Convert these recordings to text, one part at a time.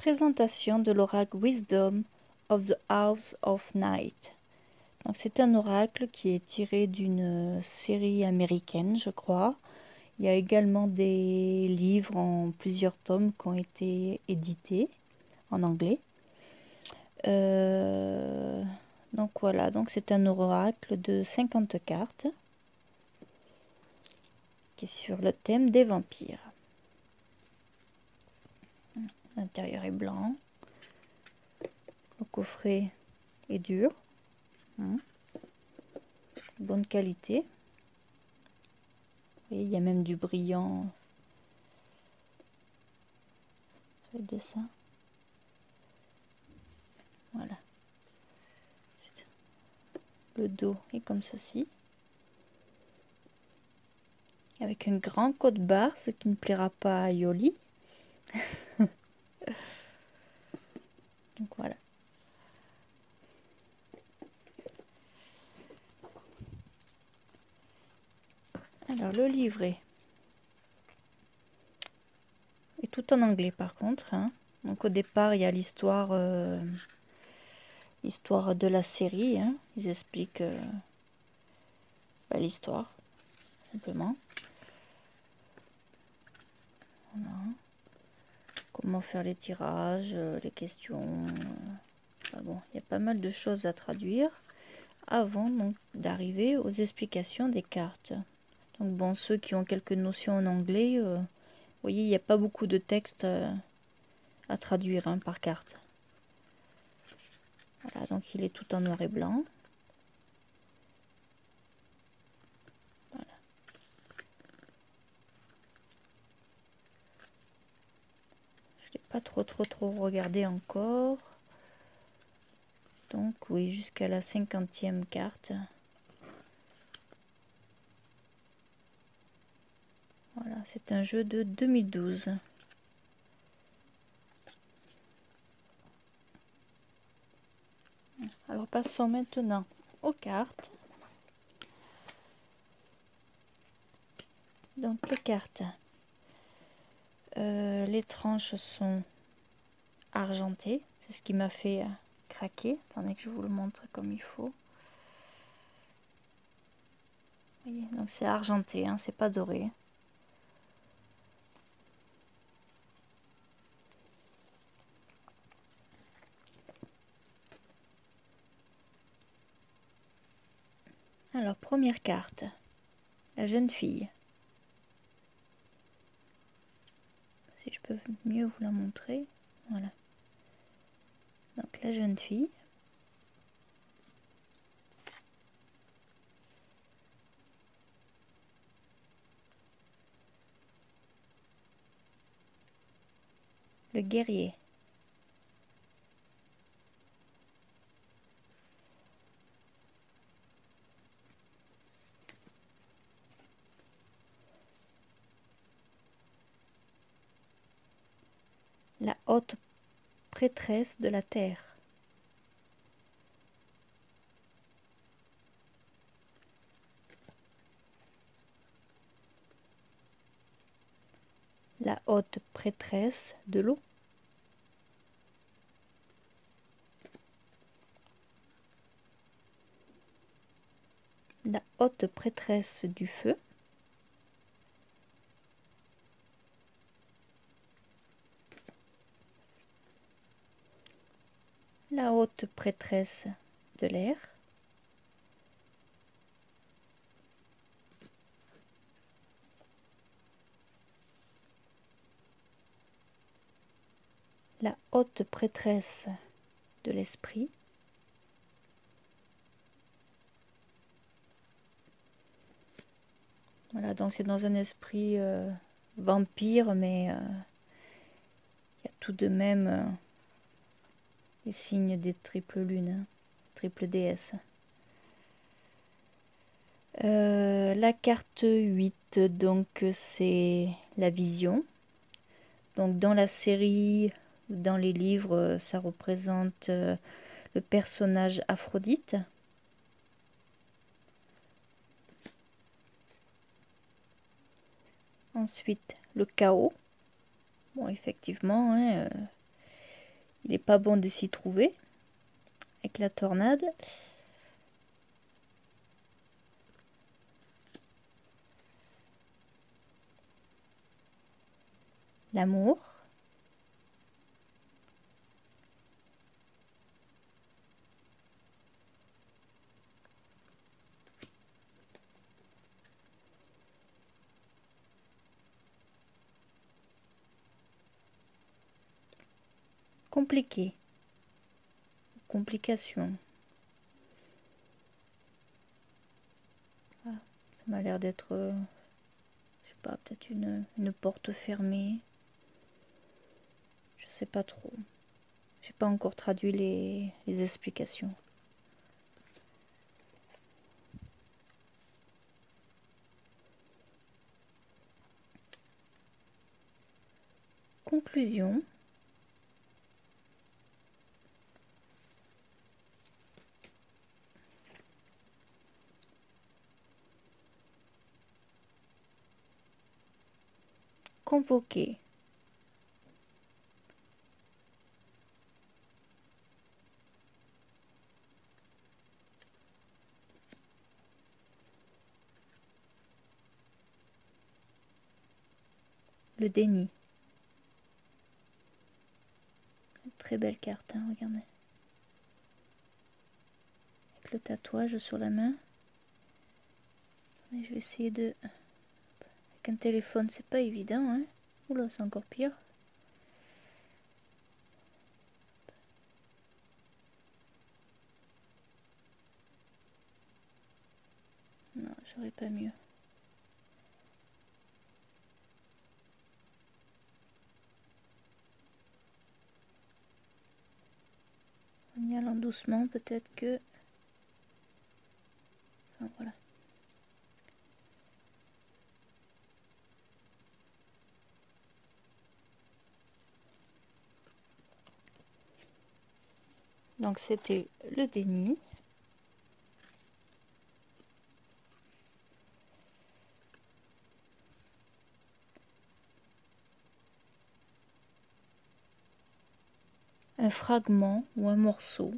Présentation de l'oracle Wisdom of the House of Night. Donc c'est un oracle qui est tiré d'une série américaine, je crois. Il y a également des livres en plusieurs tomes qui ont été édités en anglais. Donc voilà, donc c'est un oracle de 50 cartes qui est sur le thème des vampires. L'intérieur est blanc. Le coffret est dur. Bonne qualité. Vous voyez, il y a même du brillant sur le dessin. Voilà. Le dos est comme ceci. Avec un grand code barre, ce qui ne plaira pas à Yoli. Donc voilà. Alors le livret est tout en anglais par contre. Donc au départ il y a l'histoire de la série. Ils expliquent l'histoire simplement. Voilà. Comment faire les tirages, les questions. Bon, il y a pas mal de choses à traduire avant donc d'arriver aux explications des cartes. Donc bon, ceux qui ont quelques notions en anglais, vous voyez, il n'y a pas beaucoup de texte à traduire par carte. Voilà, donc il est tout en noir et blanc. Voilà. Je ne l'ai pas trop regardé encore. Donc oui, jusqu'à la 50e carte. Voilà, c'est un jeu de 2012. Alors passons maintenant aux cartes. Donc les cartes. Les tranches sont argentées. C'est ce qui m'a fait craquer. Attendez que je vous le montre comme il faut. Vous voyez, donc c'est argenté, c'est pas doré. Alors première carte, la jeune fille. Si je peux mieux vous la montrer, voilà. Donc la jeune fille. Le guerrier. La haute prêtresse de la terre. La haute prêtresse de l'eau. La haute prêtresse du feu. La haute prêtresse de l'air. La haute prêtresse de l'esprit. Voilà, donc c'est dans un esprit vampire, mais il y a tout de même les signes des triples lunes, triple déesse. La carte 8, donc c'est la vision. Donc dans la série, dans les livres, ça représente le personnage Aphrodite. Ensuite, le chaos. Bon, effectivement, Il n'est pas bon de s'y trouver avec la tornade. L'amour. Compliqué. Complication. Ah, ça m'a l'air d'être, je sais pas, peut-être une porte fermée. Je sais pas trop. J'ai pas encore traduit les explications. Conclusion. Convoquer. Le déni. Très belle carte, hein, regardez. Avec le tatouage sur la main. Et je vais essayer de... Avec un téléphone, c'est pas évident, hein. Oula, c'est encore pire. Non, j'aurais pas mieux. En y allant doucement, peut-être que... Enfin, voilà. Donc c'était le déni. Un fragment ou un morceau.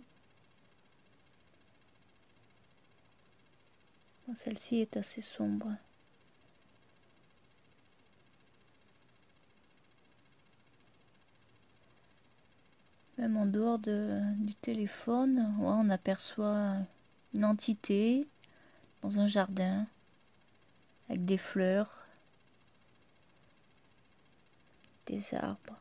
Bon, celle-ci est assez sombre. Même en dehors du téléphone, ouais, on aperçoit une entité dans un jardin avec des fleurs, des arbres.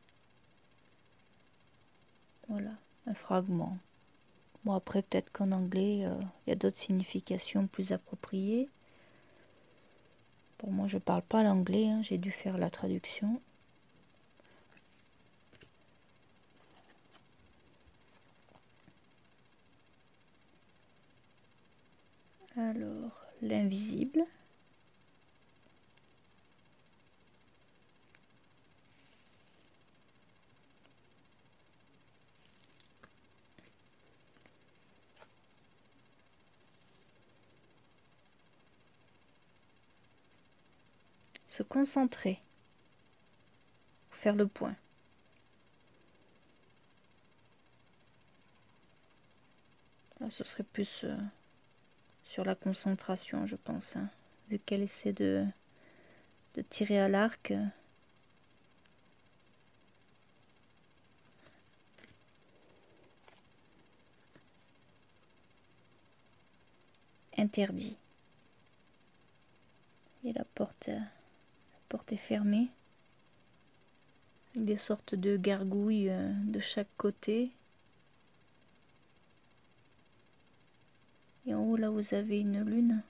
Voilà, un fragment. Bon, après, peut-être qu'en anglais, il y a d'autres significations plus appropriées. Pour moi, je parle pas l'anglais, hein, j'ai dû faire la traduction. Alors, l'invisible. Se concentrer. Faire le point. Là, ce serait plus sur la concentration, je pense. Hein, vu qu'elle essaie de tirer à l'arc. Interdit. Et la porte est fermée. Avec des sortes de gargouilles de chaque côté. Et en haut, là, vous avez une lune.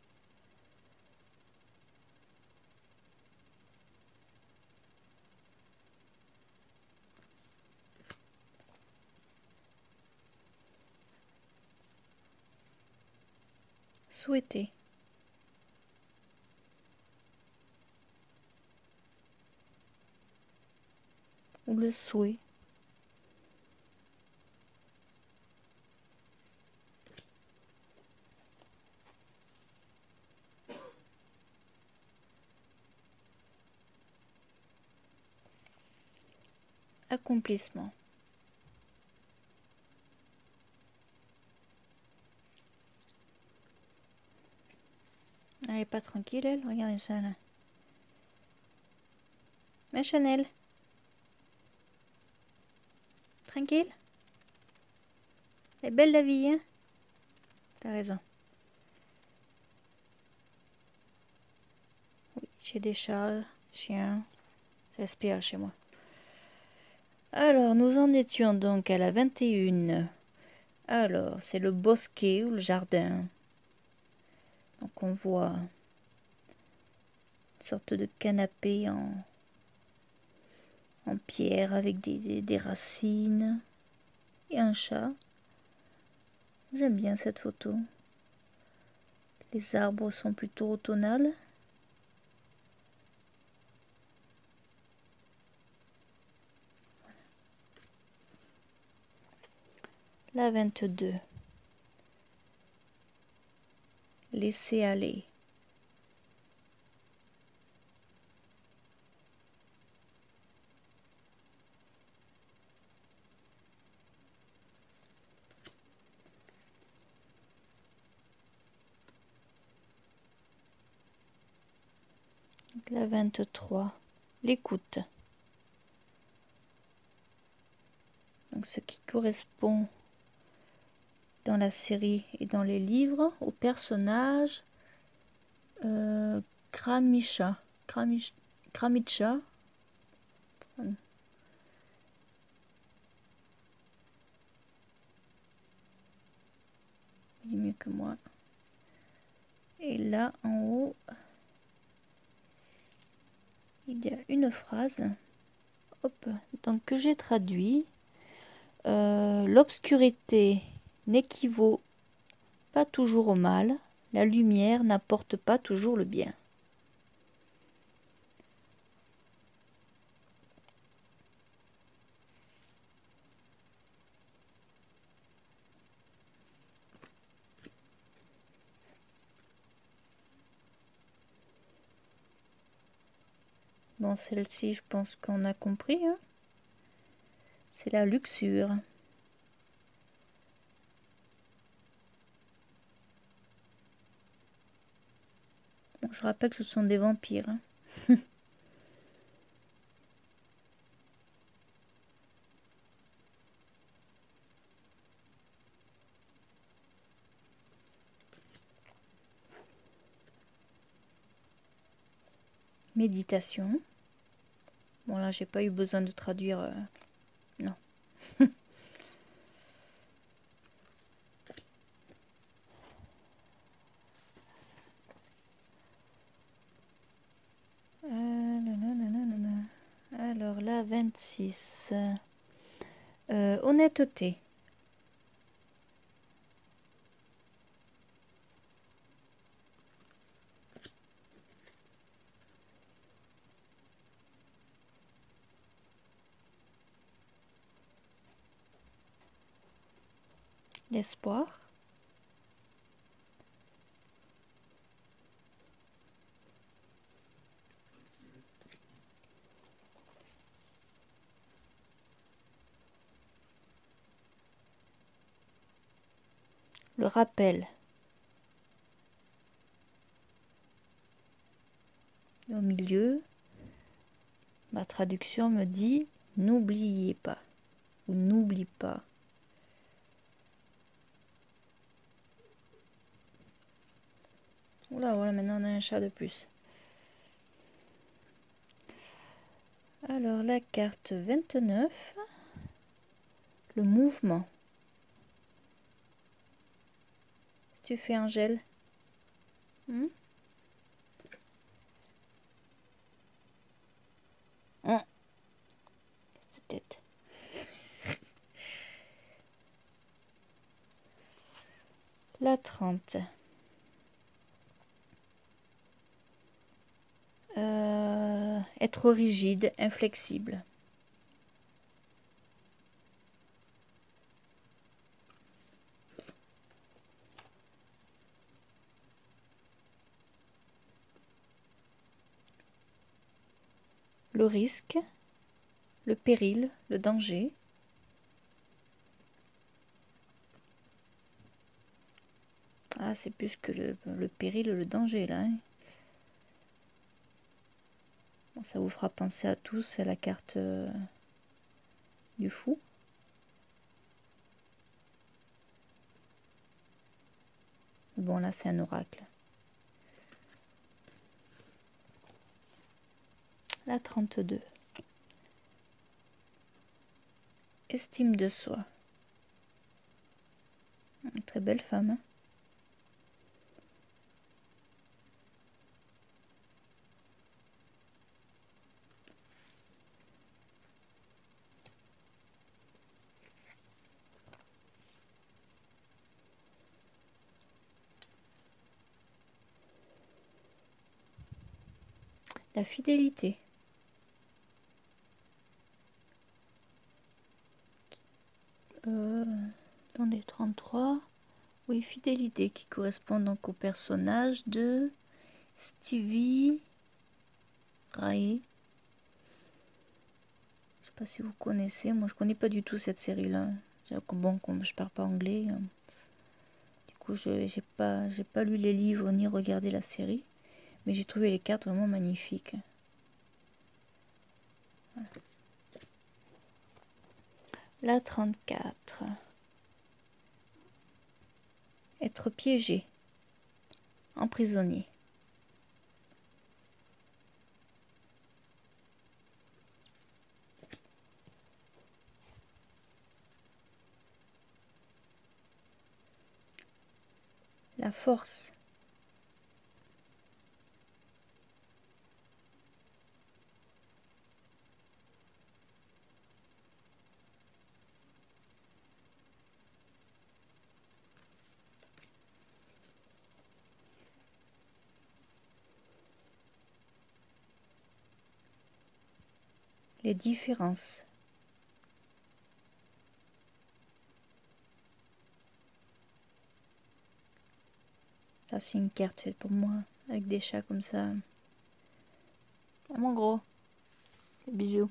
Souhaiter. Ou le souhait. Accomplissement. Elle est pas tranquille, elle. Regardez ça, là. Ma Chanel. Tranquille. Elle est belle la vie, hein. T'as raison. Oui, j'ai des chats, chiens. Ça aspire chez moi. Alors, nous en étions donc à la 21. Alors, c'est le bosquet ou le jardin. Donc, on voit une sorte de canapé en pierre avec des racines et un chat. J'aime bien cette photo. Les arbres sont plutôt automnales. La 22. Laisser aller. La 23. L'écoute. Donc ce qui correspond dans la série et dans les livres au personnage Kramisha. Kramicha. Il dit mieux que moi. Et là en haut, il y a une phrase. Hop, donc que j'ai traduit. L'obscurité n'équivaut pas toujours au mal. La lumière n'apporte pas toujours le bien. Bon, celle-ci, je pense qu'on a compris. Hein, c'est la luxure. Bon, je rappelle que ce sont des vampires. Hein. Méditation. Bon, là, j'ai pas eu besoin de traduire. Non. Alors, la 26. Honnêteté. L'espoir. Le rappel. Au milieu, ma traduction me dit n'oubliez pas ou n'oublie pas. Oula, voilà, maintenant on a un chat de plus. Alors la carte 29, le mouvement. Tu fais un gel. Cette tête. La 30. Être rigide, inflexible. Le risque, le péril, le danger. Ah, c'est plus que le péril, le danger là. Hein. Bon, ça vous fera penser à tous à la carte du fou. Bon, là, c'est un oracle. La 32. Estime de soi. Une très belle femme. Hein. La fidélité. Dans les 33. Oui, fidélité qui correspond donc au personnage de Stevie Ray. Je sais pas si vous connaissez. Moi, je connais pas du tout cette série-là. Bon, comme je parle pas anglais. Du coup, j'ai pas lu les livres ni regardé la série. Mais j'ai trouvé les cartes vraiment magnifiques. Voilà. La 34. Être piégé. Emprisonné. La force. Les différences. Là, c'est une carte faite pour moi, avec des chats comme ça. Ah, mon gros. Bisous.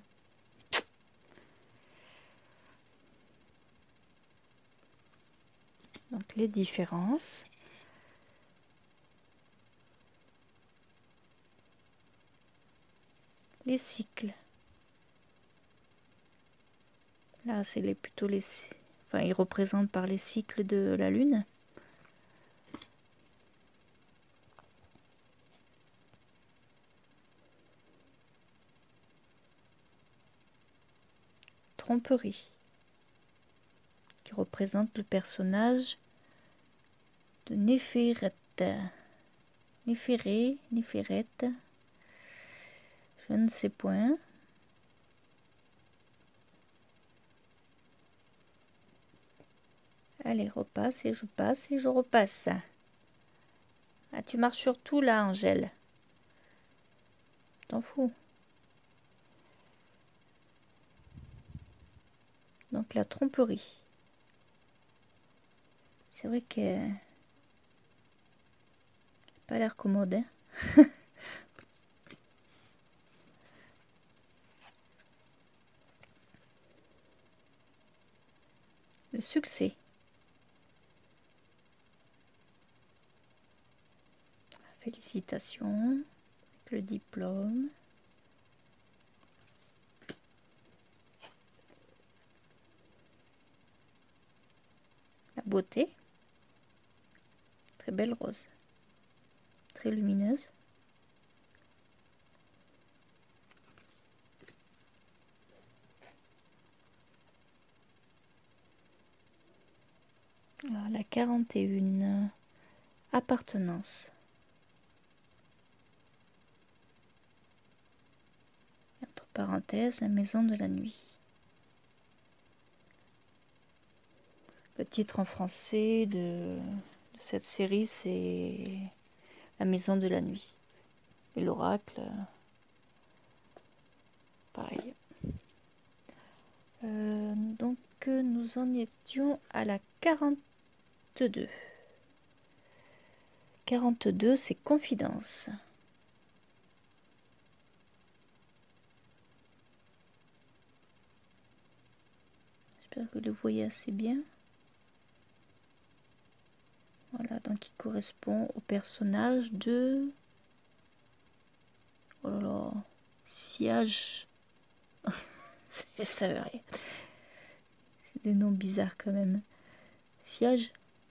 Donc, les différences. Les cycles. Là, c'est plutôt les... Enfin, ils représentent par les cycles de la Lune. Tromperie. Qui représente le personnage de Néphérette. Néphérette. Je ne sais point. Allez, repasse et je passe et je repasse. Ah, tu marches sur tout là, Angèle. T'en fous. Donc la tromperie. C'est vrai qu'elle n'a pas l'air commode. Hein. Le succès. Félicitations. Avec le diplôme. La beauté. Très belle rose. Très lumineuse. Alors, la 41. Appartenance. Entre parenthèses, la maison de la nuit. Le titre en français de cette série, c'est La maison de la nuit. Et l'oracle, pareil. Donc, nous en étions à la 42. 42, c'est confidence. J'espère que vous le voyez assez bien. Voilà, donc il correspond au personnage de... Oh là là, Siage. Je savais rien. C'est des noms bizarres quand même. Siage.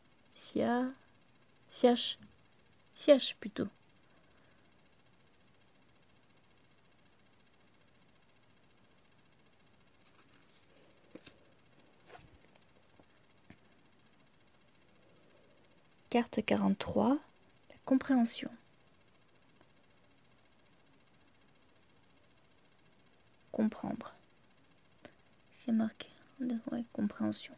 Siage. Siage plutôt. Carte 43, la compréhension. Comprendre. C'est marqué. Ouais, compréhension.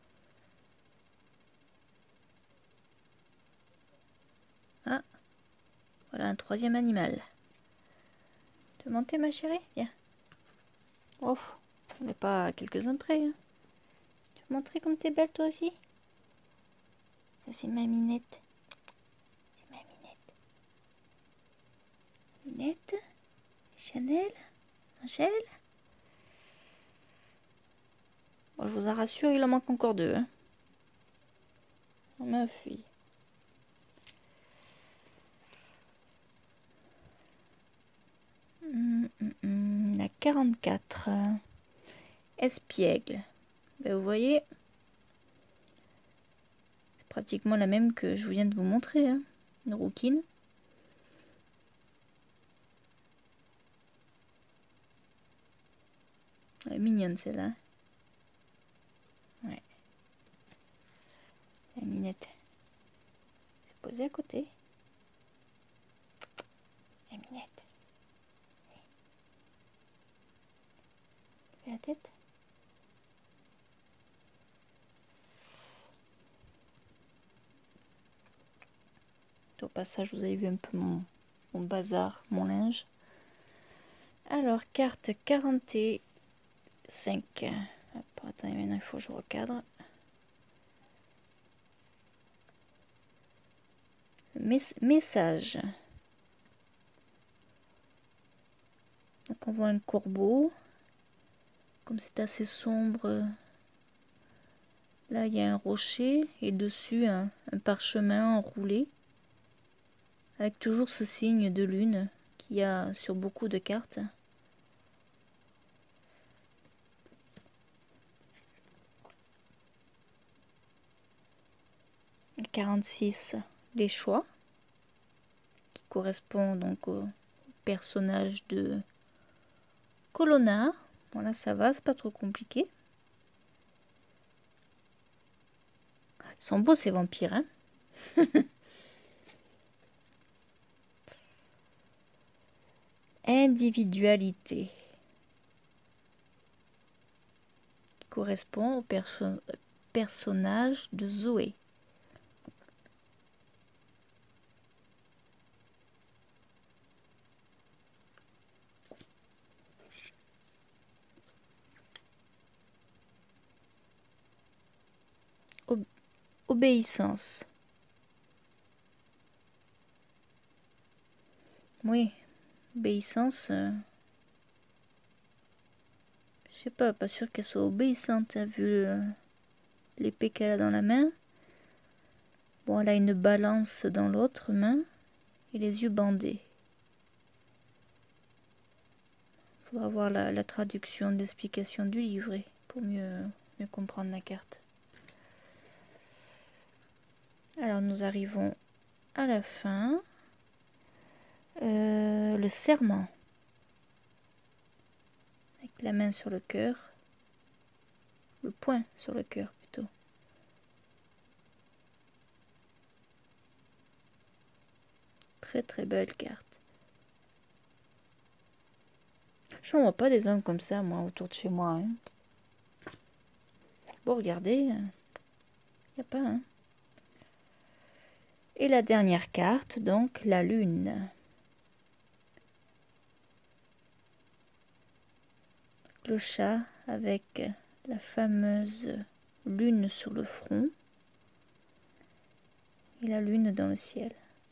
Ah, voilà un troisième animal. Tu veux monter, ma chérie? Viens. Oh, on n'est pas à quelques-uns près. Hein. Tu veux montrer comme t'es belle toi aussi? Ça c'est ma Minette. C'est ma Minette. Minette, Chanel, Angèle. Bon, je vous en rassure, il en manque encore deux. Hein. Oh, ma fille. La 44. Espiègle. Ben, vous voyez, c'est pratiquement la même que je viens de vous montrer. Hein. Une rouquine. Elle est mignonne celle-là. Ouais. La Minette. C'est posé à côté. La Minette. Fais la tête. Au passage, vous avez vu un peu mon bazar, mon linge. Alors, carte 45. Hop, attendez, maintenant il faut que je recadre. Message. Donc on voit un corbeau. Comme c'est assez sombre, là il y a un rocher et dessus un parchemin enroulé. Avec toujours ce signe de lune qu'il y a sur beaucoup de cartes. Et 46, les choix, qui correspond donc au personnage de Colonna. Voilà, ça va, c'est pas trop compliqué. Ils sont beaux ces vampires, hein. Individualité. Qui correspond au personnage de Zoé. Obéissance. Oui, obéissance. Je sais pas sûr qu'elle soit obéissante, hein, vu l'épée qu'elle a dans la main. Bon, elle a une balance dans l'autre main et les yeux bandés. Faudra voir la traduction, l'explication du livret pour mieux comprendre la carte. Alors nous arrivons à la fin. Le serment. Avec la main sur le cœur. Le poing sur le cœur plutôt. Très très belle carte. Je n'en vois pas des hommes comme ça, moi, autour de chez moi. Hein. Bon, regardez. Il n'y a pas, hein. Et la dernière carte, donc, la lune. Le chat avec la fameuse lune sur le front. Et la lune dans le ciel.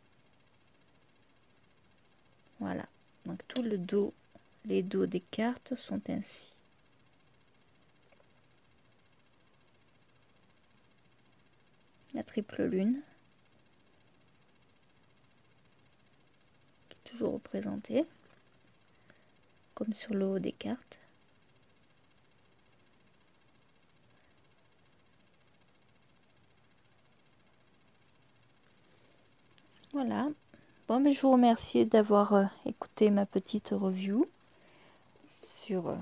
Voilà. Donc tout le dos, les dos des cartes sont ainsi. La triple lune. toujours représenté, comme sur le haut des cartes. Voilà. Bon, mais je vous remercie d'avoir écouté ma petite review sur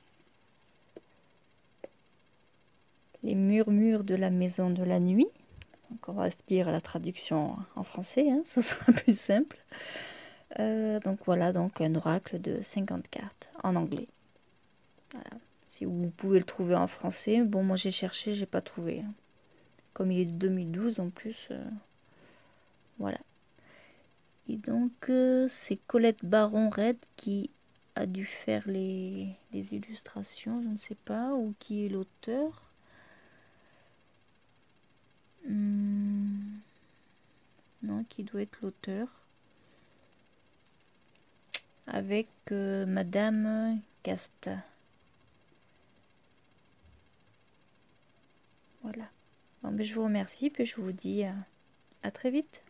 les murmures de la maison de la nuit. Donc on va dire la traduction en français, hein, ça sera plus simple. Donc voilà, donc un oracle de 50 cartes en anglais. Voilà. Si vous pouvez le trouver en français, bon moi j'ai cherché, j'ai pas trouvé. Hein. Comme il est de 2012 en plus, voilà. Et donc c'est Colette Baron-Red qui a dû faire les illustrations, je ne sais pas, ou qui est l'auteur. Non, qui doit être l'auteur. Avec Madame Casta. Voilà. Bon, ben, je vous remercie, puis je vous dis à très vite.